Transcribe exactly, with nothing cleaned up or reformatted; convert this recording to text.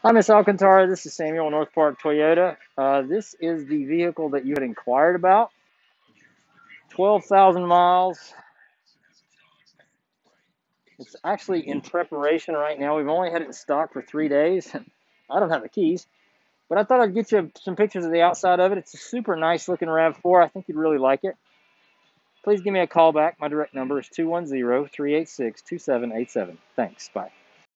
Hi, Miss Alcantara. This is Samuel, North Park Toyota. Uh, this is the vehicle that you had inquired about. twelve thousand miles. It's actually in preparation right now. We've only had it in stock for three days. I don't have the keys, but I thought I'd get you some pictures of the outside of it. It's a super nice looking RAV four. I think you'd really like it. Please give me a call back. My direct number is two one zero, three eight six, two seven eight seven. Thanks. Bye.